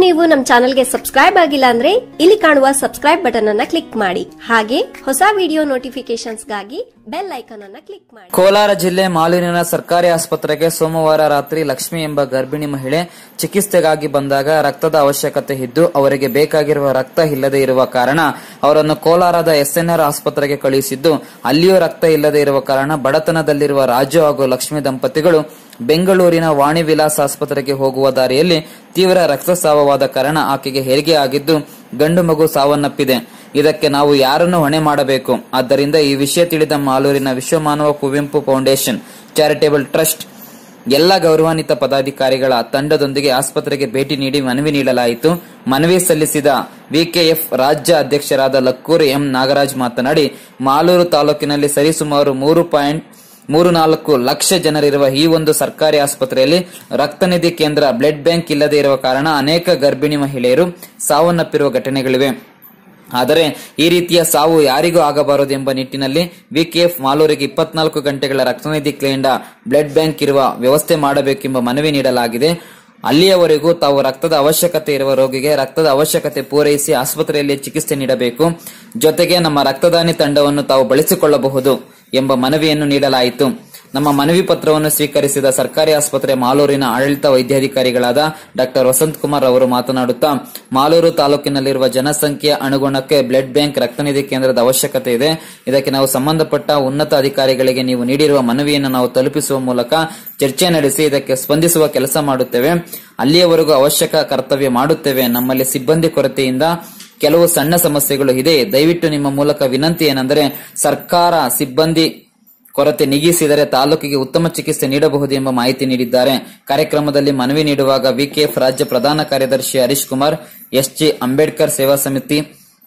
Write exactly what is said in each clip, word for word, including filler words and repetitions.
ನೀವು ನಮ್ಮ ಚಾನೆಲ್ಗೆ ಸಬ್ಸ್ಕ್ರೈಬ್ ಆಗಿಲ್ಲ ಅಂದ್ರೆ ಇಲ್ಲಿ ಕಾಣುವ ಸಬ್ಸ್ಕ್ರೈಬ್ ಬಟನ್ ಅನ್ನ ಕ್ಲಿಕ್ ಮಾಡಿ. ಹಾಗೆ ಹೊಸ ವಿಡಿಯೋ ನೋಟಿಫಿಕೇಶನ್ಸ್ಗಾಗಿ ಬೆಲ್ ಐಕಾನ್ ಅನ್ನ ಕ್ಲಿಕ್ ಮಾಡಿ. ಕೋಲಾರ ಜಿಲ್ಲೆ ಮಾಲೂರಿನ ಸರ್ಕಾರಿ ಆಸ್ಪತ್ರೆಗೆ ಸೋಮವಾರ ರಾತ್ರಿ ಲಕ್ಷ್ಮಿ ಎಂಬ ಗರ್ಭಿಣಿ ಮಹಿಳೆ ಚಿಕಿತ್ಸೆಗಾಗಿ ಬಂದಾಗ ರಕ್ತದ ಅವಶ್ಯಕತೆ ಇದ್ದು ಅವರಿಗೆ ಬೇಕಾಗಿರುವ ರಕ್ತ ಇಲ್ಲದೆ ಇರುವ ಕಾರಣ ಅವರನ್ನು ಕೋಲಾರದ ಎಸ್ಎನ್ಆರ್ ಆಸ್ಪತ್ರೆಗೆ ಕಳುಹಿಸಿದ್ದು, ಅಲ್ಲಿಯೂ ರಕ್ತ ಇಲ್ಲದೆ ಇರುವ ಕಾರಣ ಬಡತನದಲ್ಲಿರುವ ರಾಜು ಹಾಗೂ ಲಕ್ಷ್ಮಿ ದಂಪತಿಗಳು ಬೆಂಗಳೂರಿನ ವಾಣಿ ವಿಲಾಸ್ ಆಸ್ಪತ್ರೆಗೆ ಹೋಗುವ ದಾರಿಯಲ್ಲಿ ತೀವ್ರ ರಕ್ತಸ್ರಾವವಾದ ಕಾರಣ ಆಕೆಗೆ ಹೆರಿಗೆ ಆಗಿದ್ದು ಗಂಡು ಮಗು ಸಾವನ್ನಪ್ಪಿದೆ. ಇದಕ್ಕೆ ನಾವು ಯಾರನ್ನು ಹೊಣೆ ಮಾಡಬೇಕು? ಆದ್ದರಿಂದ ಈ ವಿಷಯ ತಿಳಿದ ಮಾಲೂರಿನ Vishwamanava Kuvempu foundation charitable trust ಎಲ್ಲ ಗೌರವಾನ್ವಿತ ಪದಾಧಿಕಾರಿಗಳ ತಂಡದೊಂದಿಗೆ ಆಸ್ಪತ್ರೆಗೆ ಭೇಟಿ ನೀಡಿ ಮನವಿ ನೀಡಲಾಯಿತು. ಮನವಿ ಸಲ್ಲಿಸಿದ ವಿಕೆಎಫ್ ರಾಜ್ಯ ಅಧ್ಯಕ್ಷರಾದ ಲಕ್ಕೂರು ಎಂ ನಾಗರಾಜ್ ಮಾತನಾಡಿ, ಮಾಲೂರು ತಾಲೂಕಿನಲ್ಲಿ ಸರಿಸುಮಾರು ಮೂರು ಪಾಯಿಂಟ್ ಮೂರು ನಾಲ್ಕು ಲಕ್ಷ ಜನರಿರುವ ಈ ಒಂದು ಸರ್ಕಾರಿ ಆಸ್ಪತ್ರೆಯಲ್ಲಿ ರಕ್ತನಿಧಿ ಕೇಂದ್ರ ಬ್ಲಡ್ ಬ್ಯಾಂಕ್ ಇಲ್ಲದೆ ಇರುವ ಕಾರಣ ಅನೇಕ ಗರ್ಭಿಣಿ ಮಹಿಳೆಯರು ಸಾವನ್ನಪ್ಪಿರುವ ಘಟನೆಗಳಿವೆ. ಆದರೆ ಈ ರೀತಿಯ ಸಾವು ಯಾರಿಗೂ ಆಗಬಾರದು ಎಂಬ ನಿಟ್ಟಿನಲ್ಲಿ ವಿಕೆಎಫ್ ಮಾಲೂರಿಗೆ ಇಪ್ಪತ್ನಾಲ್ಕು ಗಂಟೆಗಳ ರಕ್ತನಿಧಿ ಕೇಂದ್ರ ಬ್ಲಡ್ ಬ್ಯಾಂಕ್ ಇರುವ ವ್ಯವಸ್ಥೆ ಮಾಡಬೇಕೆಂಬ ಮನವಿ ನೀಡಲಾಗಿದೆ. ಅಲ್ಲಿಯವರೆಗೂ ತಾವು ರಕ್ತದ ಅವಶ್ಯಕತೆ ಇರುವ ರೋಗಿಗೆ ರಕ್ತದ ಅವಶ್ಯಕತೆ ಪೂರೈಸಿ ಆಸ್ಪತ್ರೆಯಲ್ಲಿ ಚಿಕಿತ್ಸೆ ನೀಡಬೇಕು. ಜೊತೆಗೆ ನಮ್ಮ ರಕ್ತದಾನಿ ತಂಡವನ್ನು ತಾವು ಬಳಸಿಕೊಳ್ಳಬಹುದು ಎಂಬ ಮನವಿಯನ್ನು ನೀಡಲಾಯಿತು. ನಮ್ಮ ಮನವಿ ಪತ್ರವನ್ನು ಸ್ವೀಕರಿಸಿದ ಸರ್ಕಾರಿ ಆಸ್ಪತ್ರೆ ಮಾಲೂರಿನ ಆಡಳಿತ ವೈದ್ಯಾಧಿಕಾರಿಗಳಾದ ಡಾ ವಸಂತ್ ಕುಮಾರ್ ಅವರು ಮಾತನಾಡುತ್ತಾ, ಮಾಲೂರು ತಾಲೂಕಿನಲ್ಲಿರುವ ಜನಸಂಖ್ಯೆಯ ಅನುಗುಣಕ್ಕೆ ಬ್ಲಡ್ ಬ್ಯಾಂಕ್ ರಕ್ತನಿಧಿ ಕೇಂದ್ರದ ಅವಶ್ಯಕತೆ ಇದೆ. ಇದಕ್ಕೆ ನಾವು ಸಂಬಂಧಪಟ್ಟ ಉನ್ನತ ಅಧಿಕಾರಿಗಳಿಗೆ ನೀವು ನೀಡಿರುವ ಮನವಿಯನ್ನು ನಾವು ತಲುಪಿಸುವ ಮೂಲಕ ಚರ್ಚೆ ನಡೆಸಿ ಇದಕ್ಕೆ ಸ್ಪಂದಿಸುವ ಕೆಲಸ ಮಾಡುತ್ತೇವೆ. ಅಲ್ಲಿಯವರೆಗೂ ಅವಶ್ಯಕ ಕರ್ತವ್ಯ ಮಾಡುತ್ತೇವೆ. ನಮ್ಮಲ್ಲಿ ಸಿಬ್ಬಂದಿ ಕೊರತೆಯಿಂದ ಕೆಲವು ಸಣ್ಣ ಸಮಸ್ಯೆಗಳು ಇದೆ. ದಯವಿಟ್ಟು ನಿಮ್ಮ ಮೂಲಕ ವಿನಂತಿ ಏನೆಂದರೆ, ಸರ್ಕಾರ ಸಿಬ್ಬಂದಿ ಕೊರತೆ ನೀಗಿಸಿದರೆ ತಾಲೂಕಿಗೆ ಉತ್ತಮ ಚಿಕಿತ್ಸೆ ನೀಡಬಹುದು ಎಂಬ ಮಾಹಿತಿ ನೀಡಿದ್ದಾರೆ. ಕಾರ್ಯಕ್ರಮದಲ್ಲಿ ಮನವಿ ನೀಡುವಾಗ ವಿಕೆಎಫ್ ರಾಜ್ಯ ಪ್ರಧಾನ ಕಾರ್ಯದರ್ಶಿ ಹರೀಶ್ ಕುಮಾರ್, ಎಸ್ಜಿ ಅಂಬೇಡ್ಕರ್ ಸೇವಾ ಸಮಿತಿ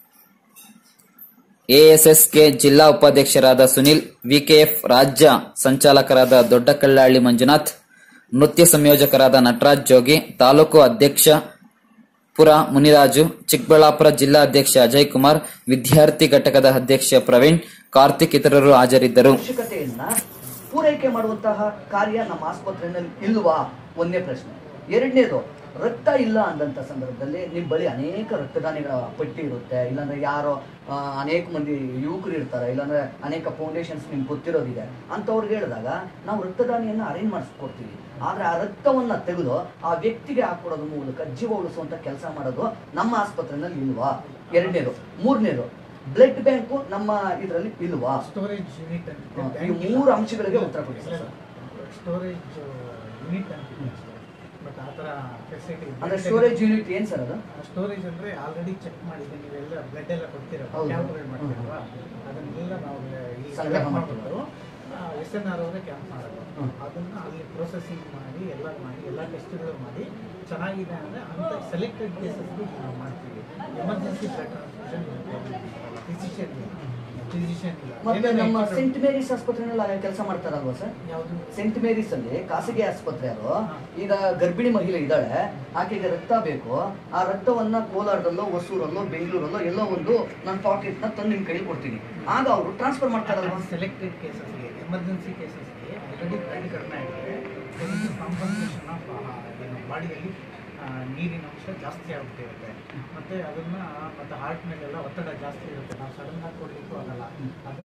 ಎಎಸ್ಎಸ್ಕೆ ಜಿಲ್ಲಾ ಉಪಾಧ್ಯಕ್ಷರಾದ ಸುನಿಲ್, ವಿಕೆಎಫ್ ರಾಜ್ಯ ಸಂಚಾಲಕರಾದ ದೊಡ್ಡಕಳ್ಳಹಳ್ಳಿ ಮಂಜುನಾಥ್, ನೃತ್ಯ ಸಂಯೋಜಕರಾದ ನಟರಾಜ್ ಜೋಗಿ, ತಾಲೂಕು ಅಧ್ಯಕ್ಷ ಪುರ ಮುನಿರಾಜು, ಚಿಕ್ಕಬಳ್ಳಾಪುರ ಜಿಲ್ಲಾ ಅಧ್ಯಕ್ಷ ಅಜಯ್ ಕುಮಾರ್, ವಿದ್ಯಾರ್ಥಿ ಘಟಕದ ಅಧ್ಯಕ್ಷ ಪ್ರವೀಣ್, ಕಾರ್ತಿಕ್ ಇತರರು ಹಾಜರಿದ್ದರು. ಅವಶ್ಯಕತೆಯನ್ನ ಪೂರೈಕೆ ಮಾಡುವಂತಹ ಕಾರ್ಯ ನಮ್ಮ ಆಸ್ಪತ್ರೆಯಲ್ಲಿ ಇಲ್ವಾ? ಒಂದನೇ ಪ್ರಶ್ನೆ. ಎರಡನೇದು, ರಕ್ತ ಇಲ್ಲ ಅಂದಂತ ಸಂದರ್ಭದಲ್ಲಿ ನಿಮ್ಮ ಬಳಿ ಅನೇಕ ರಕ್ತದಾನಿಗಳ ಪಟ್ಟಿ ಇರುತ್ತೆ, ಇಲ್ಲಾಂದ್ರೆ ಯಾರೋ ಅನೇಕ ಮಂದಿ ಯುವಕರು ಇರ್ತಾರೆ, ಇಲ್ಲಾಂದ್ರೆ ಅನೇಕ ಫೌಂಡೇಶನ್ಸ್ ನಿಮ್ಗೆ ಗೊತ್ತಿರೋದಿದೆ. ಅಂತವ್ರಿಗೆ ಹೇಳಿದಾಗ ನಾವು ರಕ್ತದಾನಿಯನ್ನ ಅರೇಂಜ್ ಮಾಡಿಸ್ಕೊಡ್ತೀವಿ. ಆದ್ರೆ ಆ ರಕ್ತವನ್ನ ತೆಗೆದು ಆ ವ್ಯಕ್ತಿಗೆ ಹಾಕೊಡೋದ್ರ ಮೂಲಕ ಜೀವ ಉಳಿಸುವಂತ ಕೆಲಸ ಮಾಡೋದು ನಮ್ಮ ಆಸ್ಪತ್ರೆಯಲ್ಲಿ ಇಲ್ವಾ? ಎರಡನೇದು. ಮೂರನೇದು, ಬ್ಲಡ್ ಬ್ಯಾಂಕು ನಮ್ಮ ಇದರಲ್ಲಿ ಇಲ್ವಾ? ಸ್ಟೋರೇಜ್ ಯೂನಿಟ್ ಅಂತ ಈ ಮೂರು ಅಂಶಗಳಿಗೆ ಉತ್ತರ ಕೊಡಿ ಸರ್. ಸ್ಟೋರೇಜ್ ಯೂನಿಟ್ ಅಂತ, ಬಟ್ ಆ ಥರ ಫೆಸಿಲಿಟಿ ಅಂದ್ರೆ ಸ್ಟೋರೇಜ್ ಯೂನಿಟ್ ಏನ್ ಸರ್ ಅದು? ಸ್ಟೋರೇಜ್ ಅಂದ್ರೆ ಆಲ್ರೆಡಿ ಚೆಕ್ ಮಾಡಿದ್ರೆ ನೀವೆಲ್ಲ ಬ್ಲಡ್ ಎಲ್ಲ ಕೊಡ್ತೀರ, ಕ್ಯಾಲ್ಕುಲೇಟ್ ಮಾಡ್ತೀರಲ್ವಾ, ಅದನ್ನೆಲ್ಲ ನಾವು ಈ ಸಂಗ್ರಹ ಮಾಡ್ಬಿಟ್ಟು ಎಸ್ ಎನ್ ಆರ್ ಅವರೇ ಕ್ಯಾಂಪ್ ಮಾಡೋದು. ಅದನ್ನ ಅಲ್ಲಿ ಪ್ರೊಸೆಸಿಂಗ್ ಮಾಡಿ ಎಲ್ಲ ಮಾಡಿ ಎಲ್ಲ ಟೆಸ್ಟ್ಗಳು ಮಾಡಿ ಚೆನ್ನಾಗಿದೆ ಅಂದರೆ ಅಂತ ಸೆಲೆಕ್ಟೆಡ್ ಕೇಸಸ್ಗೆ ನಾವು ಮಾಡ್ತೀವಿ. Emergency blood transfusion physician physician ಇಲ್ಲ. ಮತ್ತೆ ನಮ್ಮ ಸೆಂಟ್ ಮೇರೀಸ್ ಆಸ್ಪತ್ರೆಯಲ್ಲಿ ಕೆಲಸ ಮಾಡ್ತಾರಲ್ವಾ ಸರ್? ಯಾವುದು? ಸೆಂಟ್ ಮೇರೀಸ್ ಅಲ್ಲಿ ಖಾಸಗಿ ಆಸ್ಪತ್ರೆ ಅದು. ಈಗ ಗರ್ಭಿಣಿ ಮಹಿಳೆ ಇದ್ದಾಳೆ, ಆಕೆಗೆ ರಕ್ತ ಬೇಕು. ಆ ರಕ್ತವನ್ನ ಕೋಲಾರದಲ್ಲೋ ಹೊಸೂರಲ್ಲೋ ಬೆಂಗಳೂರಲ್ಲೋ ಎಲ್ಲೋ ಒಂದು ನನ್ನ ಪಾಕೆಟ್ ನ ತಂದು ನಿಮ್ ಕೈಲಿ ಕೊಡ್ತೀನಿ, ಆಗ ಅವರು ಟ್ರಾನ್ಸ್ಫರ್ ಮಾಡ್ತಾರಲ್ವಾ? ಸೆಲೆಕ್ಟೆಡ್ ಕೇಸಸ್ಗೆ, ಎಮರ್ಜೆನ್ಸಿ ಕೇಸಸ್ಗೆ ಆಲ್ರೆಡಿ ಬ್ಲಡ್ ಕಡಿಮೆ ಆಗಿದೆ, ಕಾಂಪನ್ಸೇಷನ್ ಆಫ್ ಬಾಡಿಯಲ್ಲಿ ನೀರಿನ ಅಂಶ ಜಾಸ್ತಿ ಆಗ್ತಿರುತ್ತೆ, ಮತ್ತು ಅದನ್ನು ಮತ್ತು ಹಾರ್ಟ್ ಮೇಲೆಲ್ಲ ಒತ್ತಡ ಜಾಸ್ತಿ ಇರುತ್ತೆ, ನಾವು ಸಡನ್ ಆಗಿ ಕೊಡಲಿಕ್ಕೂ ಆಗಲ್ಲ.